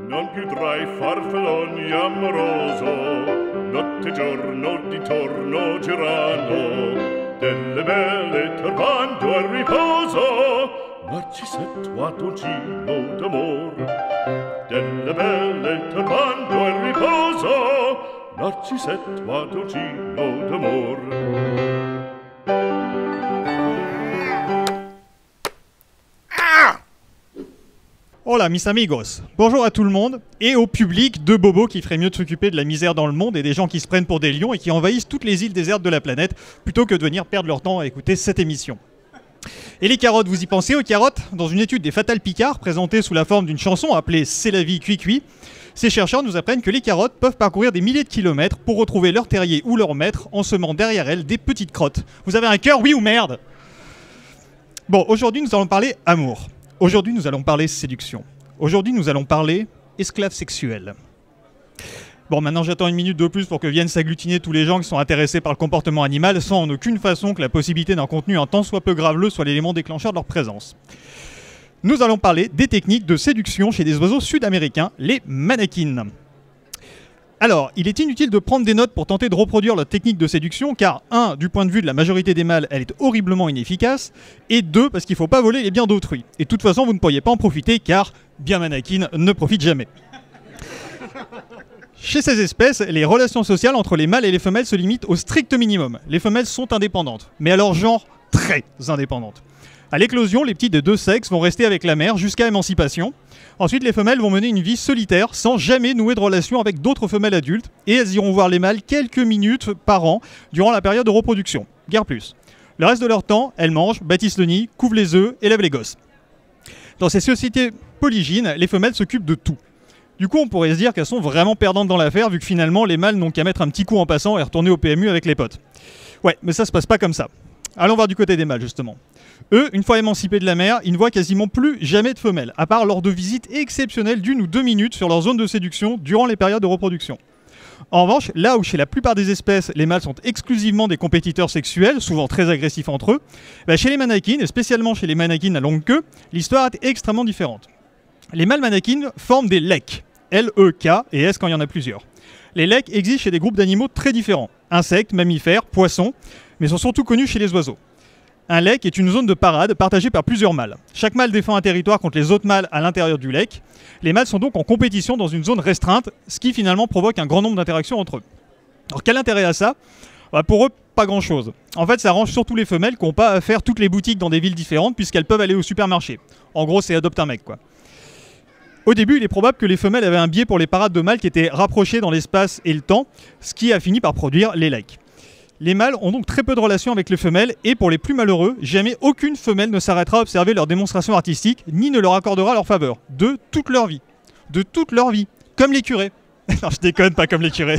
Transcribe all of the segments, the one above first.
Non più tra i farfalloni amoroso, notte e giorno di torno girano, delle belle turbando al riposo, Narcisetto Adolgino d'amor. Delle belle turbando al riposo, Narcisetto Adolgino d'amor. Hola mis amigos, bonjour à tout le monde et au public de bobos qui ferait mieux de s'occuper de la misère dans le monde et des gens qui se prennent pour des lions et qui envahissent toutes les îles désertes de la planète plutôt que de venir perdre leur temps à écouter cette émission. Et les carottes, vous y pensez aux carottes? Dans une étude des Fatales Picard présentée sous la forme d'une chanson appelée C'est la vie cuit-cuit, ces chercheurs nous apprennent que les carottes peuvent parcourir des milliers de kilomètres pour retrouver leur terrier ou leur maître en semant derrière elles des petites crottes. Vous avez un cœur, oui ou merde? Bon, aujourd'hui nous allons parler amour. Aujourd'hui, nous allons parler séduction. Aujourd'hui, nous allons parler esclave sexuel. Bon, maintenant, j'attends une minute de plus pour que viennent s'agglutiner tous les gens qui sont intéressés par le comportement animal, sans en aucune façon que la possibilité d'un contenu un tant soit peu graveleux soit l'élément déclencheur de leur présence. Nous allons parler des techniques de séduction chez des oiseaux sud-américains, les manakins. Alors, il est inutile de prendre des notes pour tenter de reproduire leur technique de séduction, car 1, du point de vue de la majorité des mâles, elle est horriblement inefficace, et 2, parce qu'il ne faut pas voler les biens d'autrui. Et de toute façon, vous ne pourriez pas en profiter, car bien manakin ne profite jamais. Chez ces espèces, les relations sociales entre les mâles et les femelles se limitent au strict minimum. Les femelles sont indépendantes, mais alors genre très indépendantes. À l'éclosion, les petits des deux sexes vont rester avec la mère jusqu'à émancipation. Ensuite, les femelles vont mener une vie solitaire sans jamais nouer de relation avec d'autres femelles adultes et elles iront voir les mâles quelques minutes par an durant la période de reproduction, guère plus. Le reste de leur temps, elles mangent, bâtissent le nid, couvent les œufs, élèvent les gosses. Dans ces sociétés polygynes, les femelles s'occupent de tout. Du coup, on pourrait se dire qu'elles sont vraiment perdantes dans l'affaire vu que finalement, les mâles n'ont qu'à mettre un petit coup en passant et retourner au PMU avec les potes. Ouais, mais ça se passe pas comme ça. Allons voir du côté des mâles, justement. Eux, une fois émancipés de la mère, ils ne voient quasiment plus jamais de femelles, à part lors de visites exceptionnelles d'1 ou 2 minutes sur leur zone de séduction durant les périodes de reproduction. En revanche, là où chez la plupart des espèces, les mâles sont exclusivement des compétiteurs sexuels, souvent très agressifs entre eux, chez les manakins, et spécialement chez les manakins à longue queue, l'histoire est extrêmement différente. Les mâles manakins forment des leks, L-E-K et S quand il y en a plusieurs. Les leks existent chez des groupes d'animaux très différents, insectes, mammifères, poissons, mais sont surtout connus chez les oiseaux. Un lek est une zone de parade partagée par plusieurs mâles. Chaque mâle défend un territoire contre les autres mâles à l'intérieur du lek. Les mâles sont donc en compétition dans une zone restreinte, ce qui finalement provoque un grand nombre d'interactions entre eux. Alors quel intérêt à ça? Pour eux, pas grand chose. En fait, ça arrange surtout les femelles qui n'ont pas à faire toutes les boutiques dans des villes différentes puisqu'elles peuvent aller au supermarché. En gros, c'est adopte un mec, quoi. Au début, il est probable que les femelles avaient un biais pour les parades de mâles qui étaient rapprochés dans l'espace et le temps, ce qui a fini par produire les leks. Les mâles ont donc très peu de relations avec les femelles et pour les plus malheureux, jamais aucune femelle ne s'arrêtera à observer leurs démonstrations artistiques ni ne leur accordera leur faveur. De toute leur vie. De toute leur vie. Comme les curés. Non, je déconne, pas comme les curés.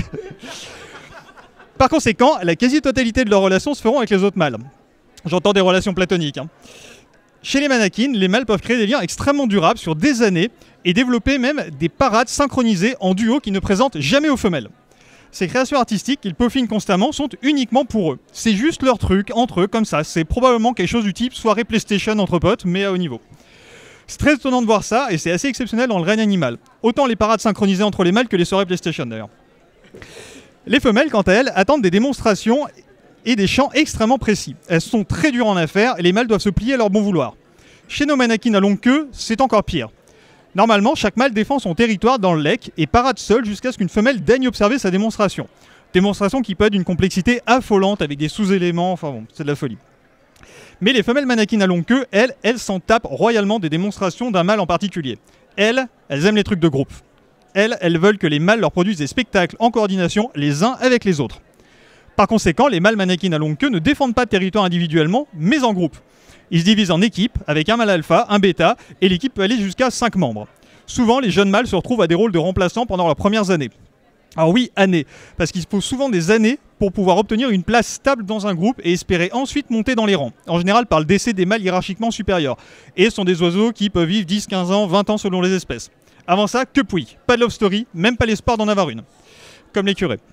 Par conséquent, la quasi-totalité de leurs relations se feront avec les autres mâles. J'entends des relations platoniques. Chez les manakins, les mâles peuvent créer des liens extrêmement durables sur des années et développer même des parades synchronisées en duo qui ne présentent jamais aux femelles. Ces créations artistiques qu'ils peaufinent constamment sont uniquement pour eux. C'est juste leur truc, entre eux, comme ça. C'est probablement quelque chose du type soirée PlayStation entre potes, mais à haut niveau. C'est très étonnant de voir ça, et c'est assez exceptionnel dans le règne animal. Autant les parades synchronisées entre les mâles que les soirées PlayStation, d'ailleurs. Les femelles, quant à elles, attendent des démonstrations et des chants extrêmement précis. Elles sont très dures en affaires, et les mâles doivent se plier à leur bon vouloir. Chez nos manakins à longue queue, c'est encore pire. Normalement, chaque mâle défend son territoire dans le lek et parade seul jusqu'à ce qu'une femelle daigne observer sa démonstration. Démonstration qui peut être d'une complexité affolante avec des sous-éléments, enfin bon, c'est de la folie. Mais les femelles manakins à longue queue, elles s'en tapent royalement des démonstrations d'un mâle en particulier. Elles aiment les trucs de groupe. Elles veulent que les mâles leur produisent des spectacles en coordination les uns avec les autres. Par conséquent, les mâles manakins à longue queue ne défendent pas de territoire individuellement, mais en groupe. Ils se divisent en équipes, avec un mâle alpha, un bêta, et l'équipe peut aller jusqu'à 5 membres. Souvent, les jeunes mâles se retrouvent à des rôles de remplaçants pendant leurs premières années. Alors oui, années, parce qu'il se faut souvent des années pour pouvoir obtenir une place stable dans un groupe et espérer ensuite monter dans les rangs, en général par le décès des mâles hiérarchiquement supérieurs. Et ce sont des oiseaux qui peuvent vivre 10, 15 ans, 20 ans selon les espèces. Avant ça, que pouille, pas de love story, même pas l'espoir d'en avoir une. Comme les curés.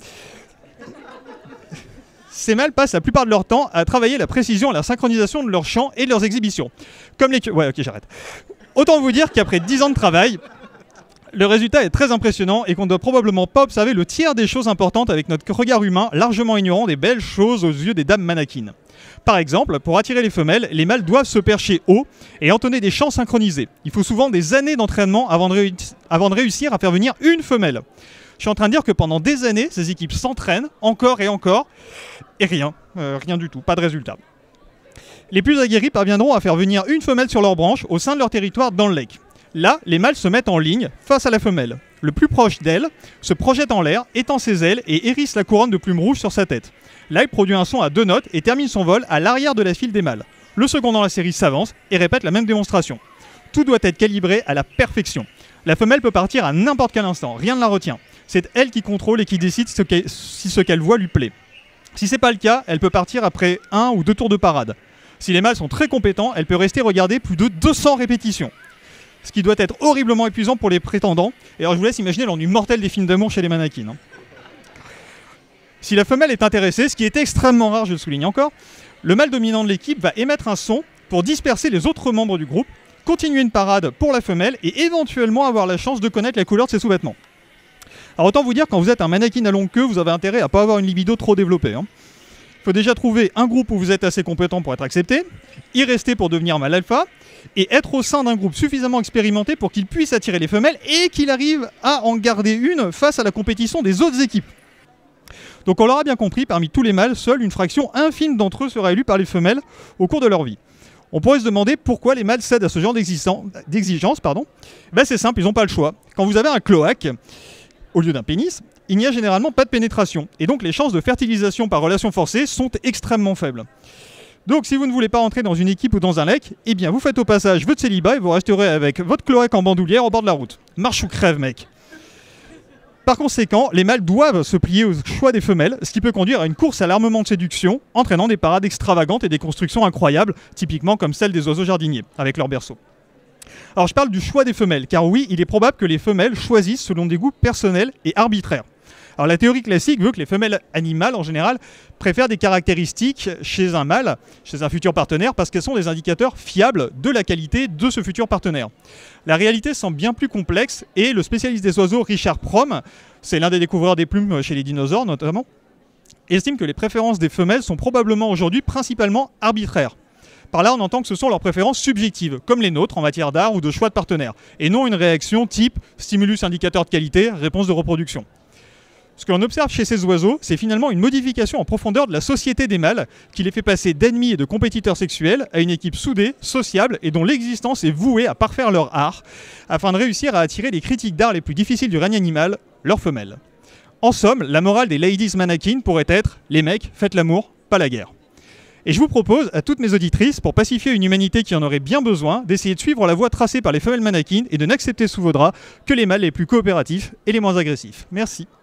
Ces mâles passent la plupart de leur temps à travailler la précision et la synchronisation de leurs chants et de leurs exhibitions. Comme les... Ouais, ok, j'arrête. Autant vous dire qu'après 10 ans de travail, Le résultat est très impressionnant et qu'on ne doit probablement pas observer le tiers des choses importantes avec notre regard humain, largement ignorant des belles choses aux yeux des dames mannequins. Par exemple, pour attirer les femelles, les mâles doivent se percher haut et entonner des chants synchronisés. Il faut souvent des années d'entraînement avant de réussir à faire venir une femelle. Je suis en train de dire que pendant des années, ces équipes s'entraînent encore et encore, et rien du tout, pas de résultat. Les plus aguerris parviendront à faire venir une femelle sur leur branche au sein de leur territoire dans le lek. Là, les mâles se mettent en ligne face à la femelle. Le plus proche d'elle se projette en l'air, étend ses ailes et hérisse la couronne de plumes rouges sur sa tête. Là, il produit un son à 2 notes et termine son vol à l'arrière de la file des mâles. Le second dans la série s'avance et répète la même démonstration. Tout doit être calibré à la perfection. La femelle peut partir à n'importe quel instant, rien ne la retient. C'est elle qui contrôle et qui décide si ce qu'elle voit lui plaît. Si c'est pas le cas, elle peut partir après 1 ou 2 tours de parade. Si les mâles sont très compétents, elle peut rester regarder plus de 200 répétitions. Ce qui doit être horriblement épuisant pour les prétendants. Et alors je vous laisse imaginer l'ennui mortel des films d'amour chez les mannequins. Si la femelle est intéressée, ce qui est extrêmement rare, je le souligne encore, le mâle dominant de l'équipe va émettre un son pour disperser les autres membres du groupe, continuer une parade pour la femelle et éventuellement avoir la chance de connaître la couleur de ses sous-vêtements. Alors autant vous dire, quand vous êtes un mannequin à longue queue, vous avez intérêt à ne pas avoir une libido trop développée. Il faut déjà trouver un groupe où vous êtes assez compétent pour être accepté, y rester pour devenir mâle alpha, et être au sein d'un groupe suffisamment expérimenté pour qu'il puisse attirer les femelles et qu'il arrive à en garder une face à la compétition des autres équipes. Donc on l'aura bien compris, parmi tous les mâles, seule une fraction infime d'entre eux sera élue par les femelles au cours de leur vie. On pourrait se demander pourquoi les mâles cèdent à ce genre d'exigence. C'est simple, ils n'ont pas le choix. Quand vous avez un cloaque, au lieu d'un pénis, il n'y a généralement pas de pénétration. Et donc les chances de fertilisation par relation forcée sont extrêmement faibles. Donc si vous ne voulez pas rentrer dans une équipe ou dans un lek, eh bien vous faites au passage votre célibat et vous resterez avec votre cloaque en bandoulière au bord de la route. Marche ou crève, mec. Par conséquent, les mâles doivent se plier au choix des femelles, ce qui peut conduire à une course à l'armement de séduction, entraînant des parades extravagantes et des constructions incroyables, typiquement comme celles des oiseaux jardiniers, avec leur berceau. Alors je parle du choix des femelles, car oui, il est probable que les femelles choisissent selon des goûts personnels et arbitraires. Alors la théorie classique veut que les femelles animales, en général, préfèrent des caractéristiques chez un mâle, chez un futur partenaire, parce qu'elles sont des indicateurs fiables de la qualité de ce futur partenaire. La réalité semble bien plus complexe, et le spécialiste des oiseaux, Richard Prohm, c'est l'un des découvreurs des plumes chez les dinosaures notamment, estime que les préférences des femelles sont probablement aujourd'hui principalement arbitraires. Par là, on entend que ce sont leurs préférences subjectives, comme les nôtres en matière d'art ou de choix de partenaire, et non une réaction type stimulus indicateur de qualité, réponse de reproduction. Ce que l'on observe chez ces oiseaux, c'est finalement une modification en profondeur de la société des mâles qui les fait passer d'ennemis et de compétiteurs sexuels à une équipe soudée, sociable et dont l'existence est vouée à parfaire leur art afin de réussir à attirer les critiques d'art les plus difficiles du règne animal, leurs femelles. En somme, la morale des ladies mannequins pourrait être « les mecs, faites l'amour, pas la guerre ». Et je vous propose à toutes mes auditrices, pour pacifier une humanité qui en aurait bien besoin, d'essayer de suivre la voie tracée par les femelles mannequins et de n'accepter sous vos draps que les mâles les plus coopératifs et les moins agressifs. Merci.